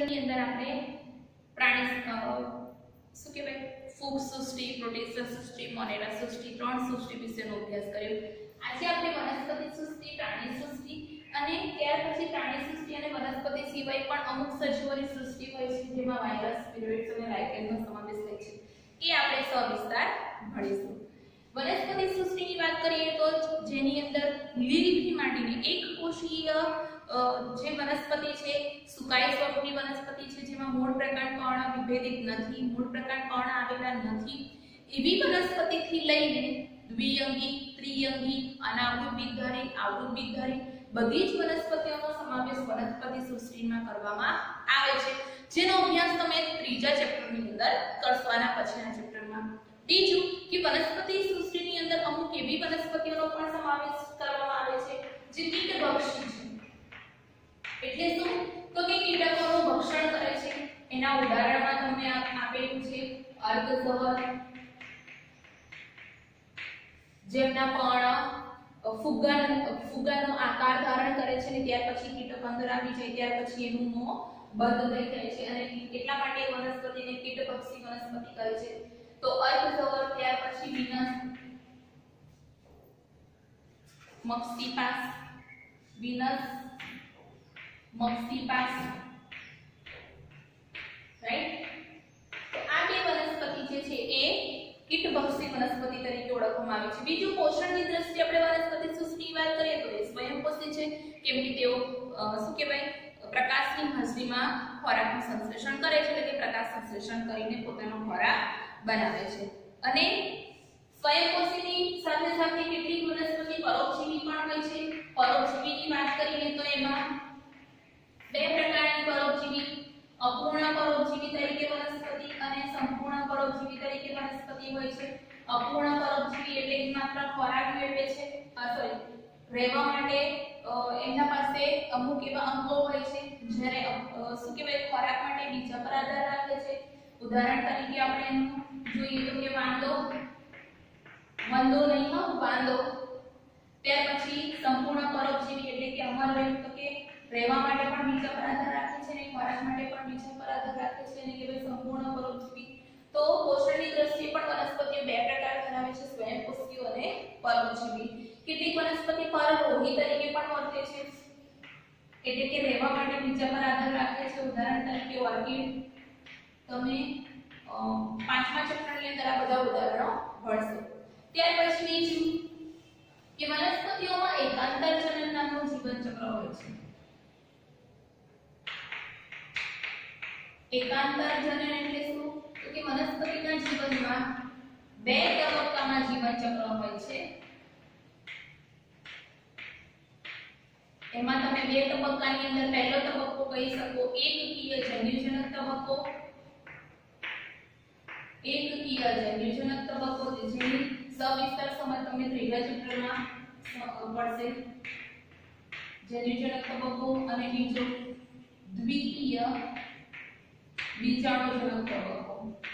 ની અંદર આપણે પ્રાણી શું કહેવાય ફૂગ સૃષ્ટિ, પ્રોટિસ્ટા સૃષ્ટિ, મોનેરા સૃષ્ટિ, ત્રણ સૃષ્ટિ વિશેનો અભ્યાસ કર્યો. આજે આપણે વનસ્પતિ સૃષ્ટિ, પ્રાણી સૃષ્ટિ અને ત્યાર પછી પ્રાણી સૃષ્ટિ અને વનસ્પતિ સિવાય પણ અમુક સજીવોની સૃષ્ટિ હોય છે જેમાં વાયરસ, સ્પિરુલિટ્સ અને લાઇકેનનો સમાવેશ થાય છે એ આપણે સવિસ્તાર ભણીશું. વનસ્પતિ સૃષ્ટિની વાત કરીએ તો જેની અંદર લીલથી માંડીને એક કોષીય જે વનસ્પતિ છે, સુકાઈ સ્વરૂપની વનસ્પતિ છે જેમાં મૂળ પ્રકાંડ પર્ણ વિભેદિત નથી, મૂળ પ્રકાંડ પર્ણ આવેલા નથી એવી વનસ્પતિથી લઈને દ્વિઅંગી, ત્રિઅંગી, અનાવૃત બીજધારી, આવૃત બીજધારી બધી જ વનસ્પતિઓનો સમાવેશ વનસ્પતિ સૃષ્ટિમાં કરવામાં આવે છે, જેનો અભ્યાસ તમે ત્રીજા ચેપ્ટરની અંદર કરશો આના પછીના ચેપ્ટરમાં. બીજું કે વનસ્પતિ સૃષ્ટિની અંદર અમુક એવી વનસ્પતિઓનો પણ સમાવેશ કરવામાં આવે છે જે કીટભક્ષી છે. એટલે શું? તો કે કીટકોનું ભક્ષણ કરે છે. એના ઉદાહરણમાં તમને આપેલું છે અર્ધઝવર, જેમના પણ ફુગ્ગાનો આકાર ધારણ કરે છે અને ત્યાર પછી કીટક અંદર આવી જાય ત્યાર પછી એનું મોં બંધ થઈ જાય છે અને એટલા માટે વનસ્પતિને કીટભક્ષી વનસ્પતિ કહે છે. તો અર્ધઝવર, ત્યાર પછી વિનસ, મક્સીપાસ, વિનસ, મક્સીપાસ, રાઈટ. તો આ બે વનસ્પતિ જે છે એ કીટભક્ષી વનસ્પતિ તરીકે ઓળખવામાં આવે છે. બીજું પોષણની દ્રષ્ટિએ આપણે વનસ્પતિ સૃષ્ટિની વાત કરીએ તો એ સ્વયંપોષી છે, કેમ કે તેઓ શું કહેવાય પ્રકાશની હાજરીમાં ખોરાકનું સંશ્લેષણ કરે છે, એટલે કે પ્રકાશ સંશ્લેષણ કરીને પોતાનો ખોરાક બનાવે છે. અને સ્વયંપોષીની સાથે સાથે કેટલીક વનસ્પતિ પરોપજીવી પણ હોય છે. પરોપજીવીની વાત કરીએ તો એમાં બે પ્રકારની પરોપજીવી, અપૂર્ણ પરોપજીવી તરીકે વનસ્પતિ અને સંપૂર્ણ પરોપજીવી તરીકે વનસ્પતિ હોય છે. અપૂર્ણ પરોપજીવી એટલે કે માત્ર ખોરાક મેળવે છે, રહેવા માટે એમના પાસે અમુક એવા અંગો હોય છે જ્યારે શું કહેવાય ખોરાક માટે બીજા પર આધાર રાખે છે. ઉદાહરણ તરીકે આપણે એનું જોઈએ તો કે વાંદો નહીં હો, વાંદો. ત્યાર પછી સંપૂર્ણ પરોપજીવી એટલે કે અમરવેલ, તો કે રહેવા માટે પણ બીજા પર આધાર રાખે છે અને ખોરાક માટે પણ બીજા પર આધાર રાખે છે અને કહેવાય સંપૂર્ણ પરોપજીવી. તો પોષણની દ્રષ્ટિએ પણ વનસ્પતિઓ બે પ્રકાર ધરાવે છે, સ્વયંપોષી અને પરોપજીવી. કેટલીક વનસ્પતિ પરલોહી તરીકે પણ વર્તે છે, એટલે કે રહેવા માટે બીજા પર આધાર રાખે છે. ઉદાહરણ તરીકે ઓર્કિડ. તમે પાંચમા ચેપ્ટરની અંદર આ બધા ઉદાહરણો ભણશો. ત્યાર પછી બીજું કે વનસ્પતિઓમાં એકાંતર જનન નામનું જીવન ચક્ર હોય છે. એકાંતર જનન એટલે શું? તો કે વનસ્પતિના જીવનમાં બે તબક્કામાં જીવન ચક્ર હોય છે. એમાં તમે બે તબક્કાની અંદર પહેલો તબક્કો કહી શકો એકકીય જન્યુજનક તબક્કો. એકકીય જન્યુજનક તબક્કો જેની સવિસ્તાર સમજ તમને ત્રીજા ચેપ્ટરમાં પડશે. જન્યુજનક તબક્કો. અને બીજો દ્વિકીય બીજાણુજનક તબક્કો.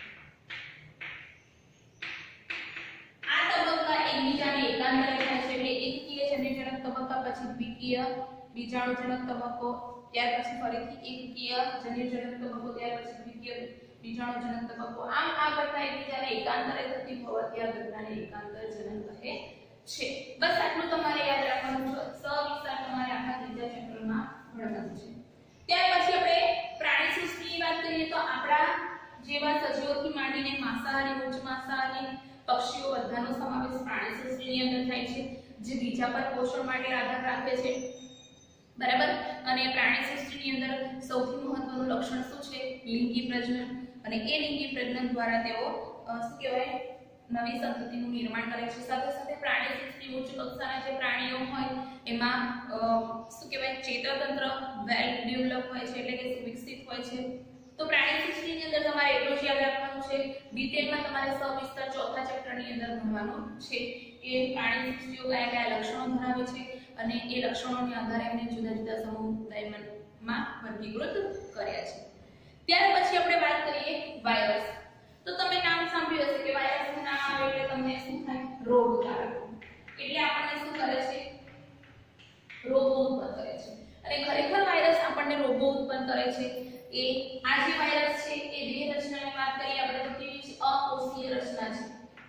આ તબક્કા એકબીજાને એકાંતરે થાય છે, એટલે એકકીય જન્યુજનક તબક્કા, પછી દ્વિકીય બીજાણુજનક તબક્કો, ત્યાર પછી ફરીથી એકકીય જન્યુજનક તબક્કો, ત્યાર પછી દ્વિકીય બીજાણુજનક તબક્કો. આમ આ ઘટના એકબીજાને એકાંતરે થતી હોવાથી આ ઘટનાને એકાંતર જનન કહે છે. બસ આટલું તમારે યાદ રાખવાનું છે. સવિસ્તાર તમારે આખા ત્રીજા ચેપ્ટરમાં ભણવાનું છે. ત્યાર પછી આપણે પ્રાણી સૃષ્ટિની વાત કરીએ તો આપણા જેવા સજીવોથી માંડીને માંસાહારી, ઉચ્ચ માંસાહારી પક્ષીઓ બધાનો સમાવેશ પ્રાણી સૃષ્ટિની અંદર થાય છે, જે બીજા પર પોષણ માટે આધાર રાખે છે, બરાબર. અને પ્રાણી સૃષ્ટિની અંદર સૌથી મહત્વનું લક્ષણ શું છે? લિંગી પ્રજનન. અને એ લિંગી પ્રજનન દ્વારા તેઓ શું કહેવાય નવી સંતતિનું નિર્માણ કરે છે. સાથે સાથે પ્રાણી સૃષ્ટિ ઉચ્ચ કક્ષાના જે પ્રાણીઓ હોય એમાં શું કહેવાય ચેતાતંત્ર વેલ ડેવલપ હોય છે, એટલે કે વિકસિત હોય છે. તો પ્રાણી સૃષ્ટિની અંદર તમારે એટલું જ યાદ રાખવાનું છે, ડિટેલમાં તમારે સવિસ્તાર ચોથા ચેપ્ટરની અંદર ભણવાનું છે કે પ્રાણી સૃષ્ટિઓ કયા કયા લક્ષણો ધરાવે છે અને એ લક્ષણોના આધારે એમને જુદા જુદા સમુદાયમાં વર્ગીકૃત કર્યા છે. ત્યાર પછી આપણે વાત કરીએ વાયરસ. તો તમે નામ સાંભળ્યું હશે કે વાયરસનું નામ આવે એટલે તમને શું થાય? રોગકારક. એટલે આપણને શું કરે છે? રોગો ઉત્પન્ન કરે છે. અને ખરેખર વાયરસ આપણને રોગો ઉત્પન્ન કરે છે એ આ જે વાયરસ છે એ બે રચનાની વાત કરીએ આપણે તો કેવી છે અકોષીય રચના છે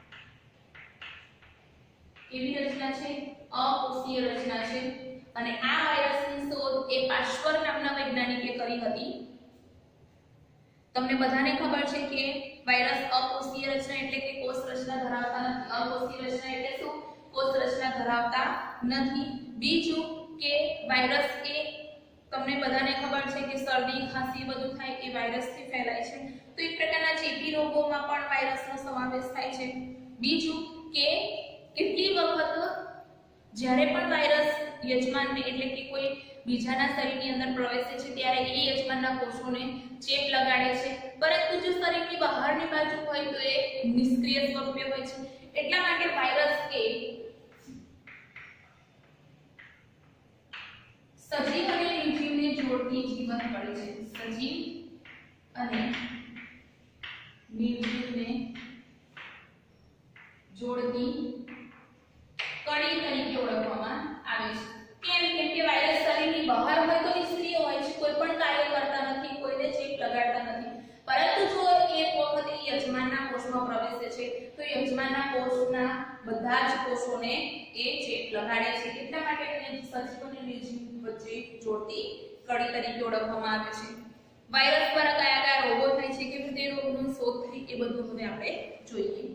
કેવી રચના છે અકોષીય રચના છે અને આ વાયરસની શોધ એ પાશ્વર નામના વૈજ્ઞાનિકે કરી હતી તમને બધાને ખબર છે કે વાયરસ અકોષીય રચના એટલે કે કોષ રચના ધરાવતા નથી અકોષીય રચના એટલે શું કોષ રચના ધરાવતા નથી બીજું કે વાયરસ એ તમને બધાને ખબર છે કે શરદી ખાંસી બધું થાય એ વાયરસથી ફેલાય છે તો એક પ્રકારના ચેપી રોગોમાં પણ વાયરસનો સમાવેશ થાય છે બીજું કે કેટલી વખત જ્યારે પણ વાયરસ યજમાનને એટલે કે કોઈ બીજાના શરીરની અંદર પ્રવેશે છે ત્યારે એ યજમાનના કોષોને ચેપ લગાડે છે પરંતુ જો શરીરની બહારની બાજુ હોય તો એ નિષ્ક્રિય સ્વરૂપે હોય છે એટલા માટે વાયરસ એ સજીવ અને નિર્જીવને જોડતી જીવન કડી છે સજીવ અને નિર્જીવને જોડતી કડી તરીકે ઓળખવામાં આવે છે કેમ કે વાયરસ શરીરની બહાર હોય તો નિષ્ક્રિય હોય છે કોઈ પણ કાર્ય કરતા નથી કોઈને ચેપ લગાડતા નથી પરંતુ જો એક વખત યજમાનના કોષમાં પ્રવેશે છે તો યજમાનના કોષના બધા જ કોષોને એ ચેપ લગાડે છે એટલા માટે એને સજીવ અને નિર્જીવ વચ્ચે જોડતી કડી તરીકે ઓળખવામાં આવે છે વાયરસ દ્વારા કયા કયા રોગો થાય છે કે તે રોગનું શોધ થઈ એ બધું હવે આપણે જોઈએ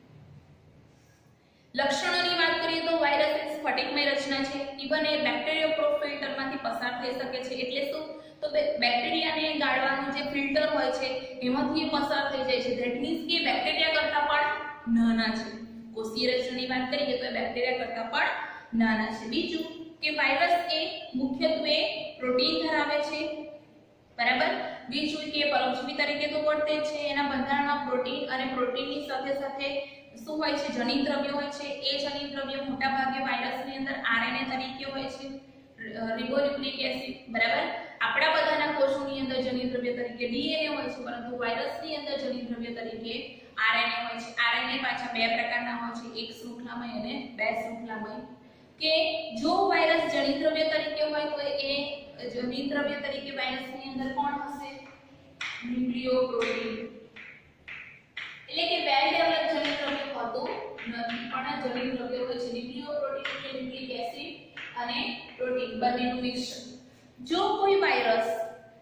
લક્ષણોની વાત કરીએ તો વાયરસ એક સ્ફટિકમય રચના છે ઇવન એ બેક્ટેરિયોપ્રોફ ફિલ્ટરમાંથી પસાર થઈ શકે છે એટલે શું તો બેક્ટેરિયાને ગાળવાનું જે ફિલ્ટર હોય છે એમાંથી એ પસાર થઈ જાય છે ધેટ મીન્સ કે બેક્ટેરિયા કરતાં પણ નાના છે કોષીય રચનાની વાત કરીએ તો બેક્ટેરિયા કરતાં પણ નાના છે બીજું કે વાયરસ એ મુખ્યત્વે પ્રોટીન ધરાવે છે બરાબર બીજું કે પરોપજીવી તરીકે તો વર્તે છે એના બંધારણમાં પ્રોટીન અને પ્રોટીનની સાથે સાથે શું હોય છે જનીન દ્રવ્ય હોય છે એ જનીન દ્રવ્ય મોટા ભાગે વાયરસની અંદર આરએનએ તરીકે હોય છે રિબોન્યુક્લિક એસિડ બરાબર આપણા બધાના કોષોની અંદર જનીન દ્રવ્ય તરીકે ડીએનએ હોય છે પરંતુ વાયરસની અંદર જનીન દ્રવ્ય તરીકે આરએનએ હોય છે આરએનએ પાછા બે પ્રકારના હોય છે એક શૃંખલામય અને બે શૃંખલામય કે જો વાયરસ જનીન દ્રવ્ય તરીકે હોય તો એ જનીન દ્રવ્ય તરીકે વાયરસની અંદર કોણ હશે ન્યુક્લિયોપ્રોટીન એટલે કે વેલ ડેવલપ જનીન દ્રવ્ય હોતું નથી પણ જનીન દ્રવ્ય હોય છે ન્યુક્લિયોપ્રોટીન એટલે ન્યુક્લિક એસિડ અને પ્રોટીન બંનેનું મિશ્રણ જો કોઈ વાયરસ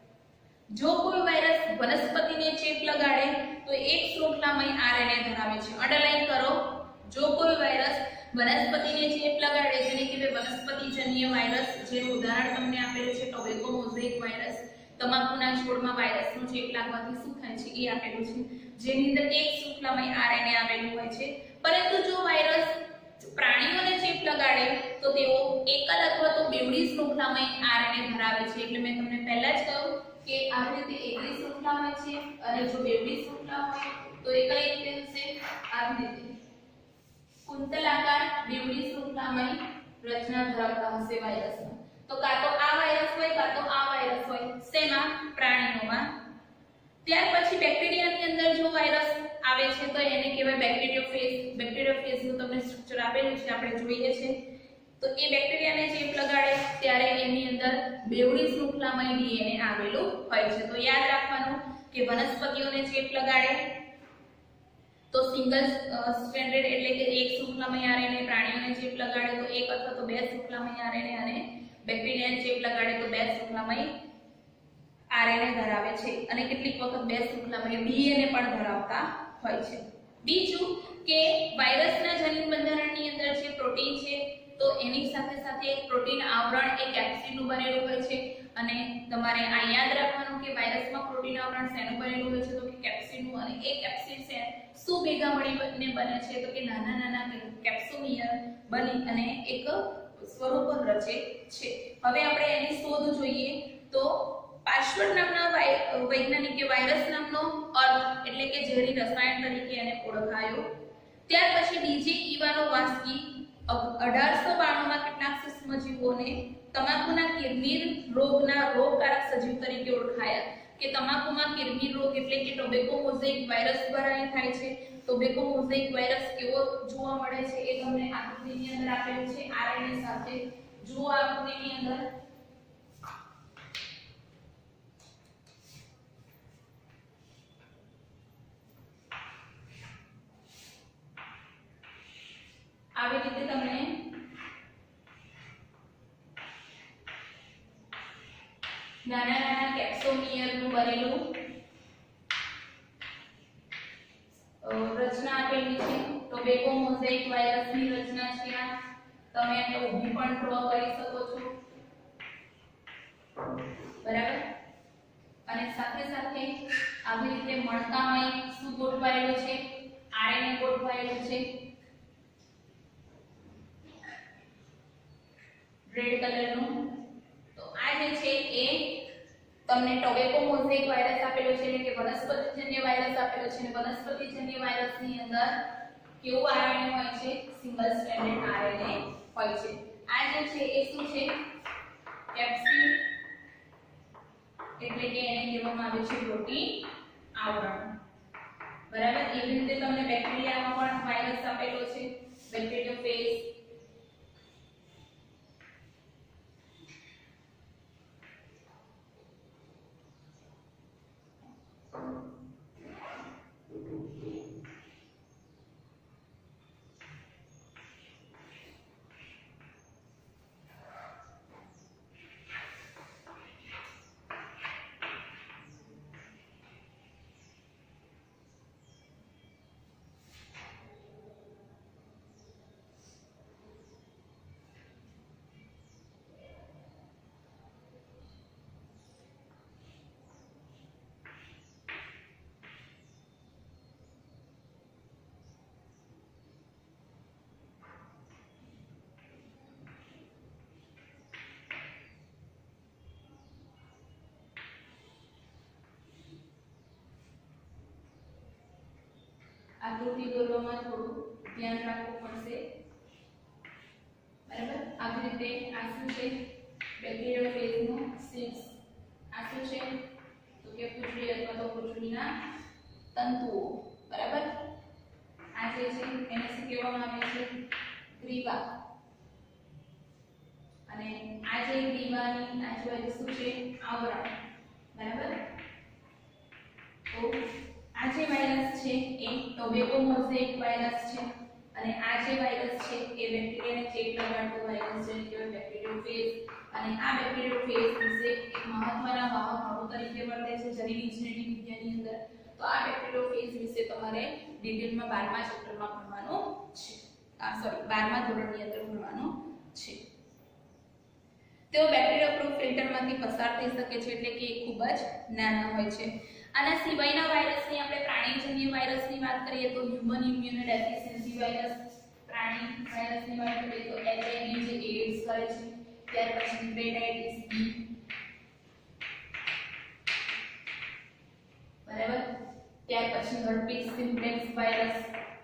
વનસ્પતિને ચેપ લગાડે તો એક શૃંખલામય આરએનએ ધરાવે છે અંડરલાઈન કરો જો કોઈ વાયરસ વનસ્પતિને ચેપ લગાડે જેને કહેવાય વનસ્પતિજન્ય વાયરસ જેનું ઉદાહરણ તમને આપેલું છે ટોબેકો મોઝેઇક વાયરસ તમાકુના છોડમાં વાયરસનો ચેપ લાગવાથી શું થાય છે એ આપેલું છે જેની અંદર એક શૃંખલામય આરએનએ આવેલું હોય છે પરંતુ જો વાયરસ પ્રાણીઓને ચેપ લગાડે તો તેઓ એકલ અથવા તો બેવડી શૃંખલામય આરએનએ ધરાવે છે એટલે મેં તમને પહેલા જ કહ્યું કે આવી રીતે એકલી શૃંખલા હોય છે અને જો બેવડી શૃંખલા હોય તો એ કઈ રીતે હશે આવી રીતે કુંતલાકાર બેવડી શૃંખલામય રચના ધરાવતા હશે વાયરસમાં તો કાં તો આ વાયરસ હોય કાં તો આ વાયરસ હોય શેમાં પ્રાણીઓમાં ત્યાર પછી બેક્ટેરિયાની અંદર જો વાયરસ આવે છે તો એને કહેવાય બેક્ટેરિયોફેજનું તમને સ્ટ્રક્ચર આપેલું છે આપણે જોઈએ છે તો એ બેક્ટેરિયાને ચેપ લગાડે ત્યારે એની અંદર બેવડી શૃંખલામય ડીએનએ આવેલું હોય છે તો યાદ રાખવાનું કે વનસ્પતિઓને ચેપ લગાડે તો સિંગલ સ્ટ્રેન્ડેડ એટલે કે એક શૃંખલામય આરએનએ પ્રાણીઓને ચેપ લગાડે તો એક અથવા તો બે શૃંખલામય આરએનએ અને બેક્ટેરિયાને ચેપ લગાડે તો બે શૃંખલામય આરએનએ ધરાવે છે અને કેટલીક વખત બે શૃંખલામય ડીએનએ પણ ધરાવતા હોય છે બીજું કે વાયરસના જનીન બંધારણની અંદર જે પ્રોટીન છે તો એની સાથે સાથે એક પ્રોટીન આવરણ એ કેપ્સિડનું બનેલું હોય છે અને તમારે આ યાદ રાખવાનું કે વાયરસમાં પ્રોટીન આવરણ શેનું બનેલું હોય છે તો કે કેપ્સિડનું અને એ કેપ્સિડ છે શું ભેગા મળીને બને છે તો કે નાના નાના કેપ્સુમિયર બની અને એક સ્વરૂપ રચે છે હવે આપણે એની શોધ જોઈએ તો પાશ્વર નામના વૈજ્ઞાનિકે વાયરસ નામનો અર્થ એટલે કે ઝેરી રસાયણ તરીકે એને ઓળખાયો ત્યાર પછી ડીજે ઇવાનોવાસ્કી 1892 માં કેટલાક સૂક્ષ્મજીવોને તમાકુના કિરમીર રોગના રોગકારક સજીવ તરીકે ઓળખાયા કે તમાકુમાં કિરમીર રોગ એટલે કે ટોબેકો મોઝેઇક વાયરસ દ્વારા થાય છે ટોબેકો મોઝેઇક વાયરસ કેવો જોવા મળે છે એ તમને આકૃતિની અંદર આપેલું છે આરએનએ સાથે જુઓ આકૃતિની અંદર નાના નાના કેપ્સોમિયરનું બનેલું રચના આપેલી છે. ટોબેકો મોઝેઇક વાયરસની રચના છે આ. તમે એને ઊભી પણ ડ્રો કરી શકો છો, બરાબર. અને સાથે સાથે આવી રીતે મણકામાં શું ગોઠવાયેલું છે? આરએનએ ગોઠવાયેલું છે રેડ કલરનું. તો આ જે છે એ તમને ટોબેકો મોઝેઇક વાયરસ આપેલો છે, એટલે કે વનસ્પતિજન્ય વાયરસ આપેલો છે. અને વનસ્પતિજન્ય વાયરસની અંદર કેવું આરએનએ હોય છે? સિંગલ સ્ટ્રેન્ડેડ આરએનએ હોય છે. આ જે છે એ શું છે? કેપ્સ્યુલ, એટલે કે એને કહેવામાં આવે છે પ્રોટીન આવરણ, બરાબર. એવી રીતે તમને બેક્ટેરિયામાં પણ વાયરસ આપેલો છે, બેક્ટેરિયોફેજ. આકૃતિ દોરવામાં થોડું ધ્યાન રાખવું પડશે, બરાબર. આવી રીતે આ શું છે? બેક્ટેરિયોફેજનું સીડ્સ. આ શું છે? તો કે પૂંછડી અથવા તો પૂંછડીના તંતુઓ, બરાબર. આ જે છે એને શું કહેવામાં આવે છે? ગ્રીવા. અને આ જે ગ્રીવાની આજુબાજુ શું છે? આવરણ, બરાબર. તો આ જે વાયરસ છે એ ટોબેકો મોઝેઇક વાયરસ છે. અને આ જે વાયરસ છે એ બેક્ટેરિયાને ચેપ લગાડતો વાયરસ છે, કહેવાય બેક્ટેરિયોફેજ. અને આ બેક્ટેરિયોફેજ વિશે એક મહત્વના વાહક અણુ તરીકે વર્તે છે જનીન ઇજનેરી વિદ્યાની અંદર. તો આ બેક્ટેરિયોફેજ વિશે તમારે ડિટેલમાં 12મા ચેપ્ટરમાં ભણવાનું છે. સોરી 12મા ધોરણની અંદર ભણવાનું છે. તેઓ બેક્ટેરિયોપ્રૂફ ફિલ્ટરમાંથી પસાર થઈ શકે છે, એટલે કે ખૂબ જ નાના હોય છે. આના સિવાયના વાયરસની આપણે પ્રાણીજન્ય વાયરસની વાત કરીએ તો હ્યુમન ઇમ્યુનોડેફિશિયન્સી વાયરસ. પ્રાણી વાયરસની વાત કરીએ તો એચઆઈવી જે એડ્સ કરે છે. ત્યાર પછી હેપેટાઇટિસ બી, બરાબર. ત્યાર પછી herpes simplex virus.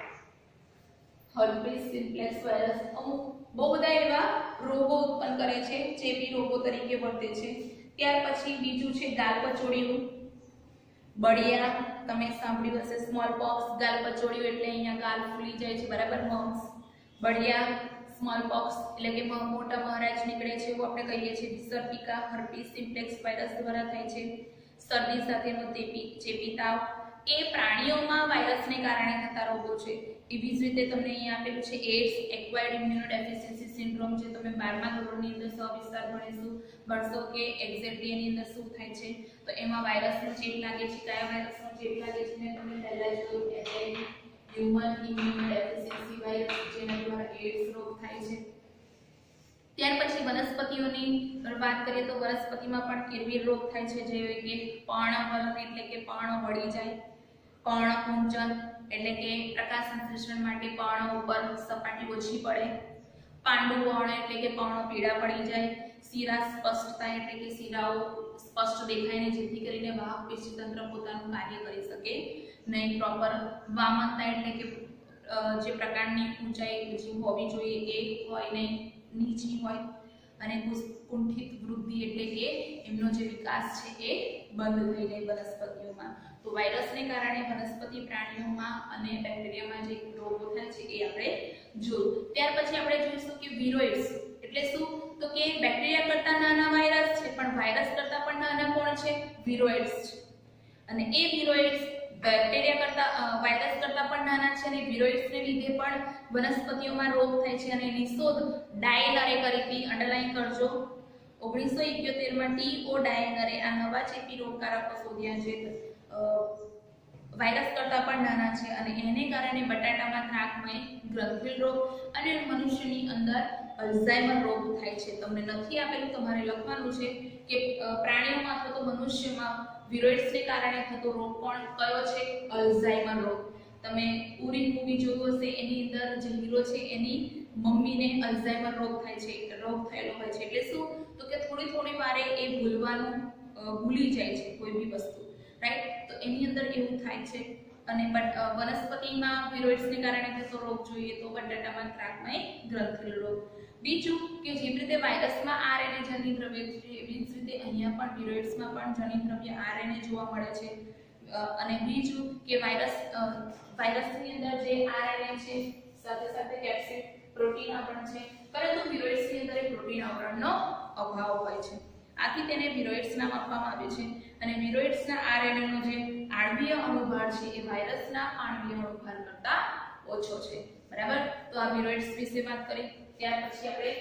Herpes simplex virus અમુક બહુ બધા એવા રોગો ઉત્પન્ન કરે છે, ચેપી રોગો તરીકે વર્તે છે. ત્યાર પછી બીજું છે ગાલપચોડિયું, બળિયા. તમે સાંભળ્યું હશે સ્મોલ પોક્સ. ગાલપચોડિયું એટલે અહીંયા ગાલ ફૂલી જાય છે, બરાબર. મમ્સ. બળિયા સ્મોલ પોક્સ એટલે કે મોટા મહારાજ નીકળે છે એવું આપણે કહીએ છીએ. વિસર્પિકા હર્પીસ સિમ્પ્લેક્સ વાયરસ દ્વારા થાય છે. શરદી સાથેનો ચેપી તાવ એ પ્રાણીઓમાં વાયરસને કારણે થતા રોગો છે. એવી જ રીતે તમને અહીંયા આપેલું છે એડ્સ, એક્વાયર્ડ ઇમ્યુનોડેફિશિયન્સી સિન્ડ્રોમ, જે તમે 12મા ધોરણની અંદર સવિસ્તાર ભણશો કે એક્ઝેક્ટલી એની અંદર શું થાય છે. તો એમાં વાયરસનો ચેપ લાગે છે. કયા વાયરસનો ચેપ લાગે છે મેં તમને પહેલા જોયું, એચઆઈવી, હ્યુમન ઇમ્યુનોડેફિશિયન્સી વાયરસ, જેના દ્વારા એડ્સ રોગ થાય છે. ત્યાર પછી વનસ્પતિઓની વાત કરીએ તો વનસ્પતિમાં પણ કિરવીર રોગ થાય છે, જેવી કે પર્ણવલન એટલે કે પર્ણ વળી જાય, પર્ણકુંચન એટલે કે પ્રકાશ સંશ્લેષણ માટે પર્ણ ઉપર સપાટી ઓછી પડે, પાંડુવર્ણ એટલે કે પર્ણો પીળા પડી જાય, શિરા સ્પષ્ટતા એટલે કે શિરાઓ સ્પષ્ટ દેખાય ને, જેથી કરીને વાહક પેશીતંત્ર પોતાનું કાર્ય કરી શકે નહીં પ્રોપર. વામનતા એટલે કે જે પ્રકારની ઊંચાઈ હોવી જોઈએ એ હોય નહીં, નીચી હોય. અને કુંઠિત વૃદ્ધિ એટલે કે એમનો જે વિકાસ છે એ બંધ થઈ જાય વનસ્પતિઓમાં. તો વાયરસને કારણે વનસ્પતિ પ્રાણીઓમાં અને બેક્ટેરિયામાં જે રોગો થાય છે એ આપણે જોયું. ત્યાર પછી આપણે જોઈશું કે વિરોઇડ્સ એટલે શું? તો કે બેક્ટેરિયા કરતા નાના વાયરસ છે, પણ વાયરસ કરતા પણ નાના કોણ છે? વિરોઇડ્સ છે. અને એ વિરોઇડ્સ બેક્ટેરિયા કરતા વાયરસ કરતા પણ નાના છે, અને વિરોઇડ્સને લીધે પણ વનસ્પતિઓમાં રોગ થાય છે. અને એની શોધ ડાયનરે કરી હતી, અંડરલાઈન કરજો. 1971 માં ટી.ઓ. ડાયનરે આ નવા ચેપી રોગકારકો શોધ્યા જે વાયરસ કરતા પણ નાના છે અને એને કારણે બટાટામાં ત્રાકમય ગ્રંથિલ રોગ અને મનુષ્યની અંદર અલ્ઝાઇમર રોગ થાય છે. તમને નથી આપેલું, તમારે લખવાનું છે કે પ્રાણીઓમાં અથવા તો મનુષ્યમાં વિરોઇડ્સને કારણે થતો રોગ પણ કયો છે? અલ્ઝાઇમર રોગ. તમે ઉરી મૂવી જોયું હશે, એની અંદર જે હીરો છે એની મમ્મીને અલ્ઝાઇમર રોગ થાય છે, રોગ થયેલો હોય છે. એટલે શું? તો કે થોડી વારે એ ભૂલી જાય છે કોઈ બી વસ્તુ, રાઈટ? તો એની અંદર એવું થાય છે. અને વનસ્પતિમાં વિરોઇડ્સને કારણે થતો રોગ જોઈએ તો બટાટામાં ત્રાકમય ગ્રંથિલ રોગ. બીજું કે જે રીતે વાયરસમાં આરએનએ જનીદ્રવ્ય છે એવી જ રીતે અહીંયા પણ વિરોઇડ્સમાં પણ જનીદ્રવ્ય આરએનએ જોવા મળે છે. અને બીજું કે વાયરસની અંદર જે આરએનએ છે સાથે સાથે કેપ્સિડ પ્રોટીન આવરણ છે, પરંતુ વિરોઇડ્સની અંદર એ પ્રોટીન આવરણનો અભાવ હોય છે. આથી તેને વિરોઇડ્સ નામ આપવામાં આવ્યું છે. અને વિરોઇડ્સના આરએનએનો જે આણ્વીય અણુભાર છે એ વાયરસના આણ્વીય અણુભાર કરતા ઓછો છે. બરાબર? તો આ વિરોઇડ્સ વિશે વાત કરી. ત્યાર પછી આપણે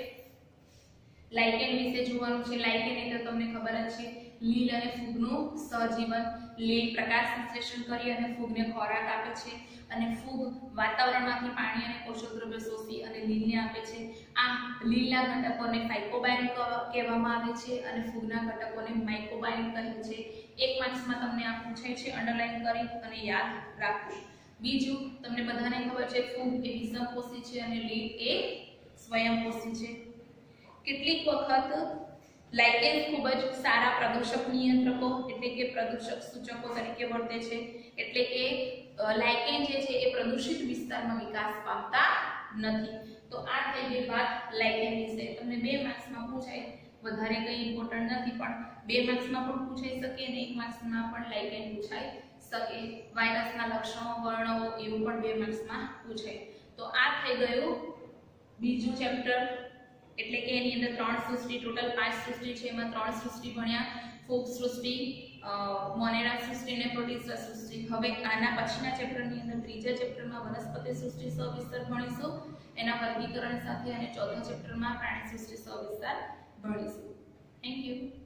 લાઇકેન વિશે જોવાનું છે. લાઇકેન એટલે તમને ખબર જ છે, લીલ અને ફૂગનું સહજીવન. લીલ પ્રકાશ સંશ્લેષણ કરી અને ફૂગને ખોરાક આપે છે અને ફૂગ વાતાવરણમાંથી પાણી અને પોષક દ્રવ્યો શોષી અને લીલને આપે છે. આમ લીલના ઘટકોને ફાઇકોબાયન કહેવામાં આવે છે અને ફૂગના ઘટકોને માઇકોબાયન કહે છે. એક માર્ક્સમાં તમને આ પૂછાય છે, અંડરલાઈન કરી અને યાદ રાખવું. બીજું, તમને બધાને ખબર છે ફૂગ એ વિષમપોષી છે અને લીલ એ સ્વયંપોષી છે. કેટલીક વખત લાઇકેન ખૂબ જ સારા પ્રદૂષક નિયંત્રકો એટલે કે પ્રદૂષક સૂચકો તરીકે વર્તે છે. એટલે કે લાઇકેન જે છે એ પ્રદૂષિત વિસ્તારમાં વિકાસ પામતા નથી. તો આ થઈ ગઈ વાત લાઇકેન વિશે. તમને 2 માર્ક્સમાં પૂછાય, વધારે કંઈ ઇમ્પોર્ટન્ટ નથી, પણ 2 માર્ક્સમાં પણ પૂછાઈ શકે અને 1 માર્ક્સમાં પણ લાઇકેન પૂછાઈ શકે. વાયરસના લક્ષણો વર્ણવો એવું પણ 2 માર્ક્સમાં પૂછાય. તો આ થઈ ગયું બીજું ચેપ્ટર. એટલે કે એની અંદર 3 સૃષ્ટિ, ટોટલ 5 સૃષ્ટિ છે, એમાં 3 સૃષ્ટિ ભણ્યા, ફૂગ સૃષ્ટિ, મોનેરા સૃષ્ટિ અને પ્રોટિસ્ટા સૃષ્ટિ. હવે આના પછીના ચેપ્ટરની અંદર ત્રીજા ચેપ્ટરમાં વનસ્પતિ સૃષ્ટિ સવિસ્તર ભણીશું એના વર્ગીકરણ સાથે, અને ચોથા ચેપ્ટરમાં પ્રાણી સૃષ્ટિ સવિસ્તર ભણીશું. Thank you.